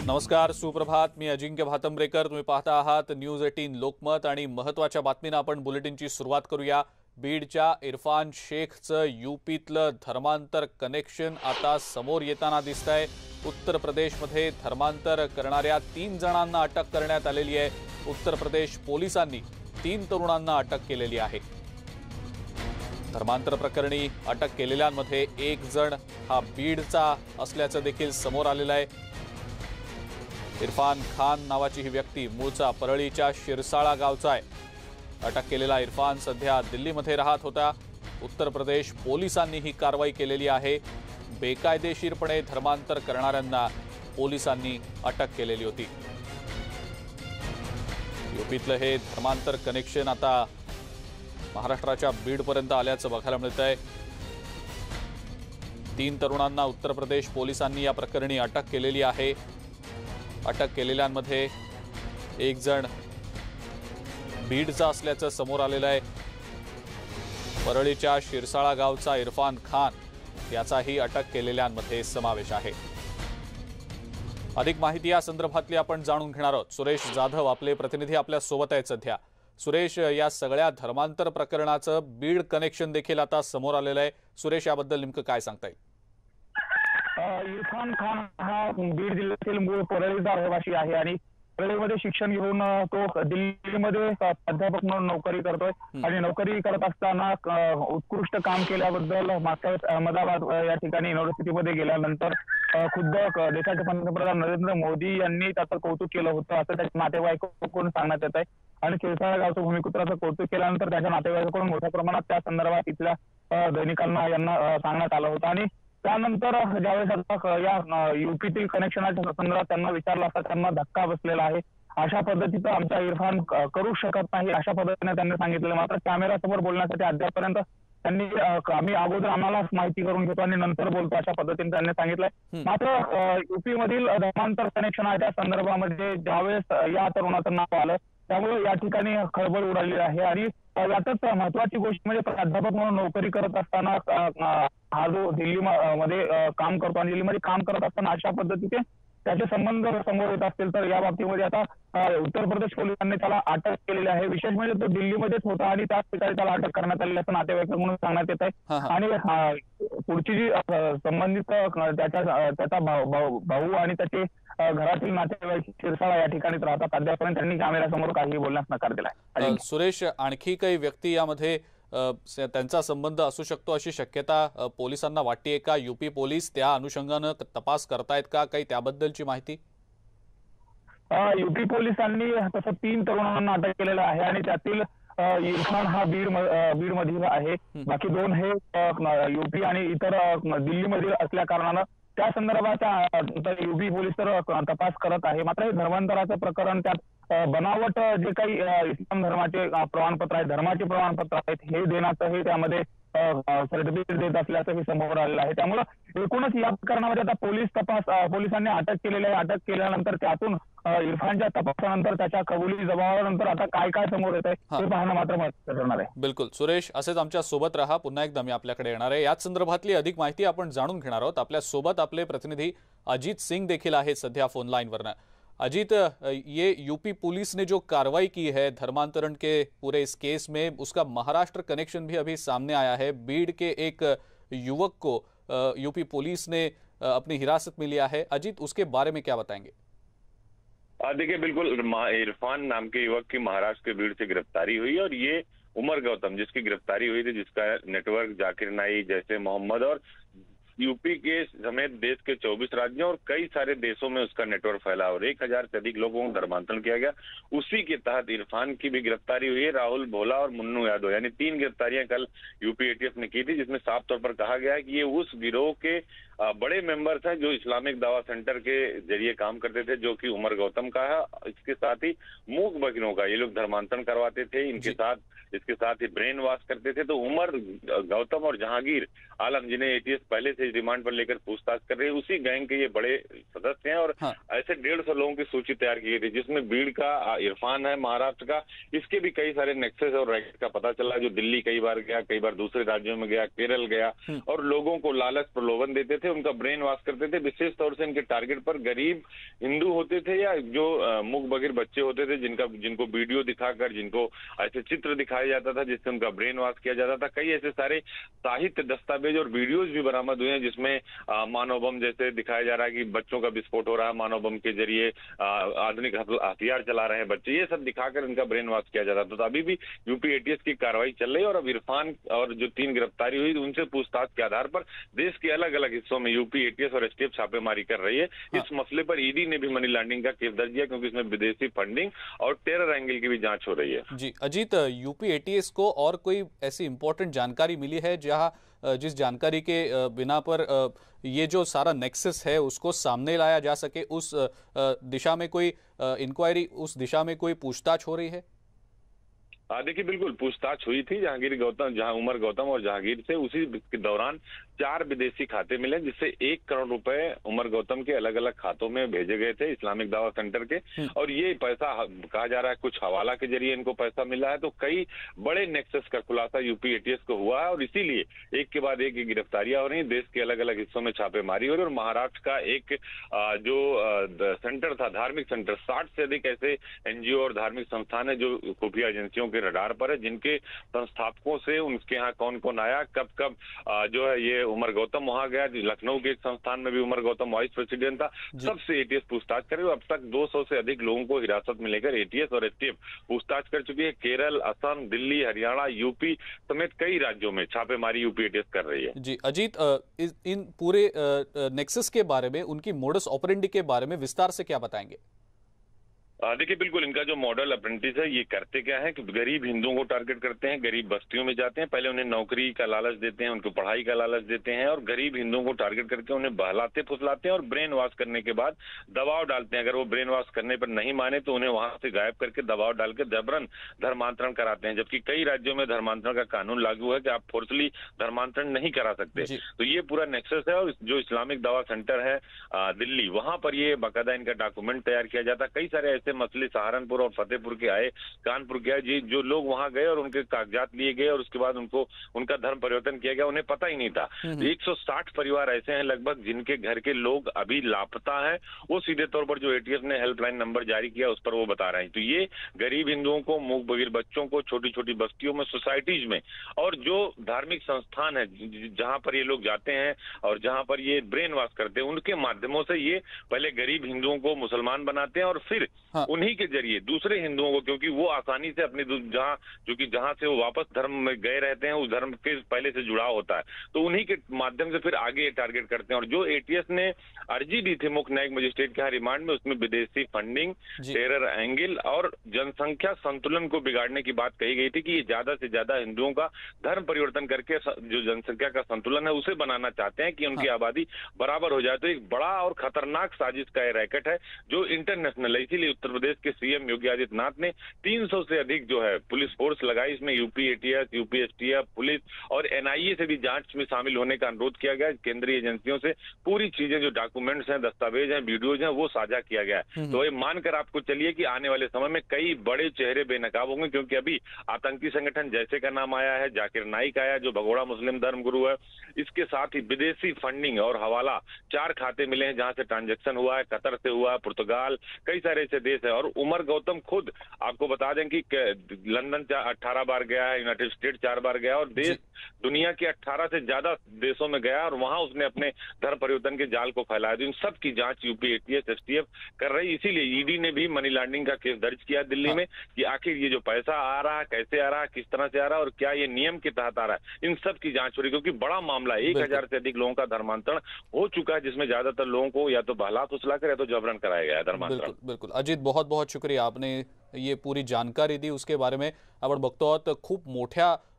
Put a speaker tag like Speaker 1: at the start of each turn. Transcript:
Speaker 1: नमस्कार, सुप्रभात. मी अजिंक्य भातंब्रेकर. तुम्ही पाहता आहात न्यूज 18 लोकमत आणि महत्त्वाच्या बातमीनं आपण बुलेटिनची सुरुवात करूया. बीडच्या इरफान शेखचं यूपीतलं धर्मांतर कनेक्शन आता समोर येताना दिसतंय. उत्तर प्रदेशमध्ये धर्मांतर करणाऱ्या 3 जणांना अटक करण्यात आलेली आहे. उत्तर प्रदेश पोलिसांनी 3 तरुणांना अटक केलेली आहे. धर्मांतर प्रकरणी अटक केलेल्यांमध्ये एक जण हा बीडचा असल्याचं देखील समोर आलेलं आहे. इरफान खान नावाची ही व्यक्ती मूळचा परळीच्या शिरसाळा गावचा आहे. अटक केलेला इरफान सध्या दिल्लीमध्ये राहत होता. उत्तर प्रदेश पोलिसांनी ही कारवाई केलेली आहे. बेकायदेशीरपणे धर्मांतर करणाऱ्यांना पोलिसांनी अटक केलेली होती. यूपीतलं हे धर्मांतर कनेक्शन आता महाराष्ट्राच्या बीडपर्यंत आल्याचं बघायला मिळत आहे. 3 तरुणांना उत्तर प्रदेश पोलिसांनी या प्रकरणी अटक केलेली आहे. अटक केलेल्यांमध्ये एक जण बीडचा असल्याचं समोर आलेलं आहे. परळीच्या शिरसाळा गावचा इरफान खान याचाही अटक केलेल्यांमध्ये समावेश आहे. अधिक माहिती या संदर्भातली आपण जाणून घेणार आहोत. सुरेश जाधव आपले प्रतिनिधी आपल्या सोबत आहेत सध्या. सुरेश, या सगळ्या धर्मांतर प्रकरणाचं बीड कनेक्शन देखील आता समोर आलेलं आहे. सुरेश, याबद्दल नेमकं काय सांगता येईल?
Speaker 2: इरफान खान हा बीड जिल्ह्यातील मूळ परळीचा रहिवासी आहे आणि परळीमध्ये शिक्षण घेऊन तो दिल्लीमध्ये प्राध्यापक म्हणून नोकरी करतोय आणि नोकरी करत असताना उत्कृष्ट काम केल्याबद्दल मागच्या अहमदाबाद या ठिकाणी युनिव्हर्सिटीमध्ये गेल्यानंतर खुद्द देशाचे पंतप्रधान नरेंद्र मोदी यांनी त्याचं कौतुक केलं होतं असं त्याच्या नातेवाईकांकडून सांगण्यात येत आहे. आणि शिरसाळा गावचं भूमिपुत्राचं कौतुक केल्यानंतर त्याच्या नातेवाईकांकडून मोठ्या प्रमाणात त्या संदर्भात इथल्या दैनिकांना यांना सांगण्यात आलं होतं. आणि त्यानंतर ज्यावेळेस आता या यूपीतील कनेक्शनाच्या संदर्भात त्यांना विचारलं असता त्यांना धक्का बसलेला आहे. अशा पद्धतीचं आमचा इरफान करू शकत नाही अशा पद्धतीने त्यांनी सांगितलेलं. मात्र कॅमेऱ्यासमोर बोलण्यासाठी अद्यापर्यंत त्यांनी आम्ही अगोदर आम्हाला माहिती करून घेतो आणि नंतर बोलतो अशा पद्धतीने त्यांनी सांगितलंय. मात्र यूपी मधील धर्मांतर कनेक्शनाच्या संदर्भामध्ये ज्यावेळेस या तरुणाचं नाव आलं त्यामुळे या ठिकाणी खळबळ उडाली आहे. आणि यातच महत्वाची गोष्ट म्हणजे प्राध्यापक म्हणून नोकरी करत असताना हा जो दिल्लीमध्ये काम करतो आणि दिल्लीमध्ये काम करत असताना अशा पद्धतीचे त्याचे संबंध समोर येत असतील तर या बाबतीमध्ये आता उत्तर प्रदेश पोलिसांनी त्याला अटक केलेली आहे. विशेष म्हणजे तो दिल्लीमध्येच होता आणि त्याच ठिकाणी त्याला अटक करण्यात आलेली असं नातेवाईकांकडून सांगण्यात येत आहे. आणि पुढची जी संबंधित त्याचा भाऊ आणि त्याचे घरातील नातेवाईक शिरसाळा या ठिकाणीच राहतात. अद्यापर्यंत त्यांनी कॅमेऱ्यासमोर काही बोलण्यास नकार दिला आहे.
Speaker 1: सुरेश, आणखी काही व्यक्ती यामध्ये त्यांचा संबंध असू शकतो अशी शक्यता पोलिसांना वाटते का? यूपी पोलीस त्या अनुषंगानं तपास करतायत का? काही त्याबद्दलची माहिती?
Speaker 2: यूपी पोलिसांनी तसं 3 तरुणांना अटक केलेलं आहे आणि त्यातील इरफान हा बीड मधील आहे. बाकी 2 हे यूपी आणि इतर दिल्लीमधील असल्या कारणानं त्या संदर्भात यूपी पोलीस तर तपास करत आहे. मात्र हे धर्मांतराचं प्रकरण त्यात बनावट जे काही इस्लाम धर्माचे प्रमाणपत्र आहेत, धर्माचे प्रमाणपत्र आहेत हे देण्याचं हे त्यामध्ये सर्टिफिकेट देत असल्याचं हे समोर आलेलं आहे. त्यामुळे एकूणच या प्रकरणामध्ये आता पोलिसांनी अटक केलेली आहे. अटक केल्यानंतर त्यातून इरफानच्या तपासानंतर त्याच्या कबुली जबाबानंतर आता काय काय समोर येत आहे ते पाहणं मात्र महत्त्वाचं ठरणार आहे.
Speaker 1: बिलकुल सुरेश, असेच आमच्या सोबत राहा. पुन्हा एकदा मी आपल्याकडे येणार आहे. याच संदर्भातली अधिक माहिती आपण जाणून घेणार आहोत. आपल्या सोबत आपले प्रतिनिधी अजीत सिंह देखील आहेत सध्या फोन लाइन वरना. अजीत, ये यूपी पुलिस ने जो कार्रवाई की है धर्मांतरण के पूरे इस केस में, उसका महाराष्ट्र कनेक्शन भी अभी सामने आया है. बीड के एक युवक को यूपी पुलिस ने अपनी हिरासत में लिया है. अजीत, उसके बारे में क्या बताएंगे?
Speaker 3: देखिए, बिल्कुल इरफान नाम के युवक की महाराष्ट्र के बीड से गिरफ्तारी हुई और ये उमर गौतम जिसकी गिरफ्तारी हुई थी, जिसका नेटवर्क जाकिर नाई जैसे मोहम्मद और यूपी के समेत देश के 24 राज्यों और कई सारे देशों में उसका नेटवर्क फैला और 1000 से अधिक लोगों को धर्मांतरण किया गया. उसी के तहत इरफान की भी गिरफ्तारी हुई है. राहुल भोला और मुन्नू यादव यानी 3 गिरफ्तारियां कल यूपी एटीएस ने की थी, जिसमें साफ तौर पर कहा गया है कि ये उस गिरोह के बड़े मेंबर्स हैं जो इस्लामिक दावा सेंटर के जरिए काम करते थे, जो कि उमर गौतम का है. इसके साथ ही मूक बकरियों का ये लोग धर्मांतरण करवाते थे. इसके साथ ही ब्रेन वॉश करते थे. तो उमर गौतम और जहांगीर आलम, जिन्हें एटीएस पहले से रिमांड पर लेकर पूछताछ कर रहे हैं, उसी गैंग के ये बड़े सदस्य हैं. और ऐसे 150 लोगों की सूची तैयार की गई थी, जिसमें बीड का इरफान है, महाराष्ट्र का. इसके भी कई सारे नेक्सस और रैकेट का पता चला, जो दिल्ली कई बार गया, कई बार दूसरे राज्यों में गया, केरल गया और लोगों को लालच प्रलोभन देते थे. थे, उनका ब्रेन वॉश करते थे। विशेष तौर से इनके टारगेट पर गरीब हिंदू होते थे या जो मूक बधिर बच्चे होते थे, जिनको वीडियो दिखाकर, जिनको ऐसे चित्र दिखाया जाता था जिससे उनका ब्रेन वॉश किया जाता था। कई ऐसे सारे साहित्य, दस्तावेज और वीडियोज भी बरामद हुए हैं जिसमें मानव बम जैसे दिखाया जा रहा है कि बच्चों का विस्फोट हो रहा है, मानव बम के जरिए आधुनिक हथियार चला रहे हैं बच्चे, ये सब दिखाकर इनका ब्रेन वॉश किया जाता था। तो अभी भी यूपी एटीएस की कार्रवाई चल रही है और अब इरफान और जो 3 गिरफ्तारी हुई उनसे पूछताछ के आधार पर देश के अलग अलग हिस्सों में यूपी एटीएस और एसटीएफ छापेमारी कर रही है। इस मसले पर ईडी ने भी मनी लॉन्ड्रिंग का केस दर्ज किया क्योंकि इसमें विदेशी फंडिंग और टेरर एंगल की भी जांच हो रही है।
Speaker 1: जी अजीत, यूपी एटीएस को और कोई ऐसी इंपॉर्टेंट जानकारी मिली है जिस जानकारी के बिना पर ये जो सारा नेक्सस है उसको सामने लाया जा सके, उस दिशा में कोई इंक्वायरी, उस दिशा में कोई पूछताछ हो रही है?
Speaker 3: देखिए बिल्कुल पूछताछ हुई थी उमर गौतम और जहांगीर से। उसी के दौरान 4 विदेशी खाते मिले जिससे 1 करोड़ रुपए उमर गौतम के अलग अलग खातों में भेजे गए थे इस्लामिक दावा सेंटर के। और ये पैसा कहा जा रहा है कुछ हवाला के जरिए इनको पैसा मिला है। तो कई बड़े नेक्सस का खुलासा यूपी एटीएस को हुआ है और इसीलिए एक के बाद एक गिरफ्तारियां हो रही हैं। देश के अलग अलग हिस्सों में छापेमारी हो रही है और महाराष्ट्र का एक जो सेंटर था, धार्मिक सेंटर, 60 से अधिक ऐसे एनजीओ और धार्मिक संस्थान है जो खुफिया एजेंसियों रडार पर है, जिनके संस्थापकों से उनके यहाँ कौन कौन आया, कब कब जो है ये उमर गौतम वहां गया। लखनऊ के एक संस्थान में भी उमर गौतम वाइस प्रेसिडेंट था। सबसे एटीएस पूछताछ करे। अब तक 200 से अधिक लोगों को हिरासत में लेकर एटीएस और एसटीएफ पूछताछ कर चुकी है। केरल, असम, दिल्ली, हरियाणा, यूपी समेत कई राज्यों में छापेमारी यूपी एटीएस कर रही है।
Speaker 1: जी अजीत, इन पूरे नेक्सस के बारे में, उनकी मोडस ऑपरेंडी के बारे में विस्तार से क्या बताएंगे?
Speaker 3: देखिए बिल्कुल इनका जो मॉडल अप्रेंटिस है ये करते क्या है कि गरीब हिंदुओं को टारगेट करते हैं, गरीब बस्तियों में जाते हैं, पहले उन्हें नौकरी का लालच देते हैं, उनको पढ़ाई का लालच देते हैं और गरीब हिंदुओं को टारगेट करके उन्हें बहलाते फुसलाते हैं और ब्रेन वॉश करने के बाद दबाव डालते हैं। अगर वो ब्रेन वॉश करने पर नहीं माने तो उन्हें वहां से गायब करके दबाव डाल के जबरन धर्मांतरण कराते हैं। जबकि कई राज्यों में धर्मांतरण का कानून लागू है कि आप फोर्सली धर्मांतरण नहीं करा सकते। तो ये पूरा नेक्सस है। और जो इस्लामिक दावा सेंटर है दिल्ली, वहां पर ये बाकायदा इनका डॉक्यूमेंट तैयार किया जाता है। कई सारे ऐसे मसले सहारनपुर और फतेहपुर के आए, कानपुर के आए, जो लोग वहां गए और उनके कागजात लिए गए और उसके बाद उनका धर्म परिवर्तन किया गया, उन्हें पता ही नहीं था। 160 परिवार ऐसे हैं लगभग जिनके घर के लोग अभी लापता हैं। वो सीधे तौर पर जो एटीएस ने हेल्पलाइन नंबर जारी किया उस पर वो बता रहे हैं। तो ये गरीब हिंदुओं को, मूक बधिर बच्चों को, छोटी छोटी बस्तियों में, सोसाइटीज में और जो धार्मिक संस्थान है जहां पर ये लोग जाते हैं और जहां पर ये ब्रेन वॉश करते हैं, उनके माध्यमों से ये पहले गरीब हिंदुओं को मुसलमान बनाते हैं और फिर उन्हीं के जरिए दूसरे हिंदुओं को, क्योंकि वो आसानी से अपने जहां से वो वापस धर्म में गए रहते हैं उस धर्म के पहले से जुड़ाव होता है, तो उन्हीं के माध्यम से फिर आगे टारगेट करते हैं। और जो एटीएस ने अर्जी दी थी मुख्य न्यायिक मजिस्ट्रेट के रिमांड में, उसमें विदेशी फंडिंग, टेरर एंगल और जनसंख्या संतुलन को बिगाड़ने की बात कही गई थी कि ये ज्यादा से ज्यादा हिंदुओं का धर्म परिवर्तन करके जो जनसंख्या का संतुलन है उसे बनाना चाहते हैं कि उनकी आबादी बराबर हो जाए। तो एक बड़ा और खतरनाक साजिश का रैकेट है जो इंटरनेशनल है। इसीलिए उत्तर प्रदेश के सीएम योगी आदित्यनाथ ने 300 से अधिक जो है पुलिस फोर्स लगाई। इसमें UP ATS, UP STF, police और एनआईए से भी जांच में शामिल होने का अनुरोध किया गया। केंद्रीय एजेंसियों से पूरी चीजें, जो डॉक्यूमेंट्स हैं, दस्तावेज हैं, वीडियोज हैं, वो साझा किया गया है। तो ये मानकर आपको चलिए कि आने वाले समय में कई बड़े चेहरे बेनकाब होंगे, क्योंकि अभी आतंकी संगठन जैसे का नाम आया है, जाकिर नाइक आया जो भगोड़ा मुस्लिम धर्म गुरु है। इसके साथ ही विदेशी फंडिंग और हवाला 4 खाते मिले हैं जहां से ट्रांजैक्शन हुआ है, कतर से हुआ है, पुर्तगाल, कई सारे ऐसे देश है। और उमर गौतम खुद आपको बता दें कि लंदन 18 बार गया है, यूनाइटेड स्टेट 4 बार गया और देश दुनिया के 18 से ज्यादा देशों में गया और वहां उसने अपने धर्म परिवर्तन के जाल को फैलाया। तो इन सब की जांच यूपी एटीएस, एसटीएफ कर रही। इसीलिए ईडी ने भी मनी लॉन्ड्रिंग का केस दर्ज किया दिल्ली में कि आखिर ये जो पैसा आ रहा है, कैसे आ रहा है, किस तरह से आ रहा है और क्या ये नियम के तहत आ रहा है, इन सब की जांच हो रही। क्योंकि बड़ा मामला है, 1000 से अधिक लोगों का धर्मांतरण हो चुका है, जिसमें ज्यादातर लोगों को या तो बहला फुसला कर या तो जबरन कराया गया है धर्मांतरण।
Speaker 1: बिल्कुल अजित, बहुत बहुत शुक्रिया, आपने ये पूरी जानकारी दी। उसके बारे में आपण बघतो खूप मोठ्या